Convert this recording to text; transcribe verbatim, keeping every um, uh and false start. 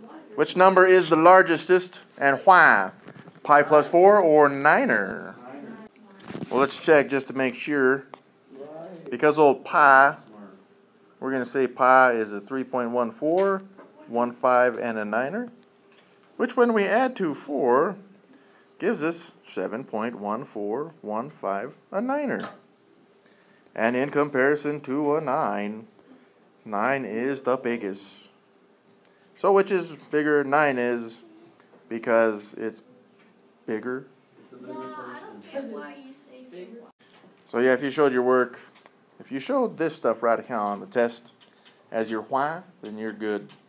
Which number is the largest and why? Pi plus four or niner? Well, let's check just to make sure. Because old pi, we're going to say pi is a three point one four, one five, and a niner. Which when we add to four, gives us seven point one four one five, a niner. And in comparison to a nine, nine is the biggest. So which is bigger? nine is because it's bigger. It's a bigger person. I don't get why you say bigger. So yeah, if you showed your work, if you showed this stuff right here on the test as your why, then you're good.